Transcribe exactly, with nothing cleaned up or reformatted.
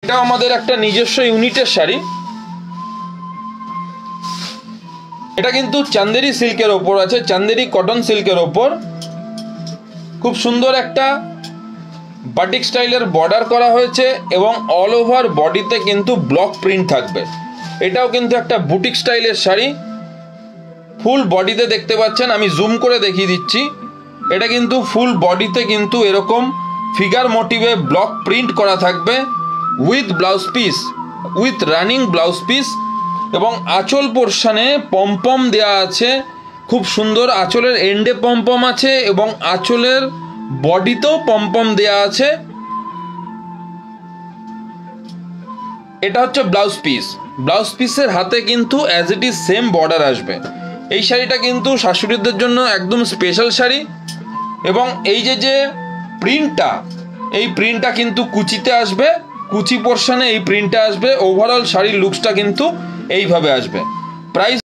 এটা আমাদের একটা নিজস্ব ইউনিটের শাড়ি। এটা কিন্তু চান্দেরি সিল্কের ওপর আছে, চান্দেরি কটন সিল্কের ওপর খুব সুন্দর একটা বাটিক স্টাইলের বর্ডার করা হয়েছে এবং অল ওভার বডিতে কিন্তু ব্লক প্রিন্ট থাকবে। এটাও কিন্তু একটা বুটিক স্টাইলের শাড়ি। ফুল বডিতে দেখতে পাচ্ছেন, আমি জুম করে দেখিয়ে দিচ্ছি। এটা কিন্তু ফুল বডিতে কিন্তু এরকম ফিগার মোটিভে ব্লক প্রিন্ট করা থাকবে with blouse piece, with running blouse piece, এবং আঁচল পোর্শনে পমপম দেওয়া আছে খুব সুন্দর। আঁচলের এন্ডে পমপম আছে এবং আঁচলের বডিতেও পমপম দেওয়া আছে। এটা হচ্ছে ব্লাউজ পিস। ব্লাউজ পিসের হাতে কিন্তু as it is same border আসবে। এই শাড়িটা কিন্তু শাশুড়িদের জন্য একদম স্পেশাল শাড়ি। এবং এই যে যে প্রিন্টটা, এই প্রিন্টটা কিন্তু কুচিতে আসবে, কুচি পোর্শনে এই প্রিন্টটা আসবে। ওভারঅল শাড়ির লুকসটা কিন্তু এইভাবে আসবে। প্রাইস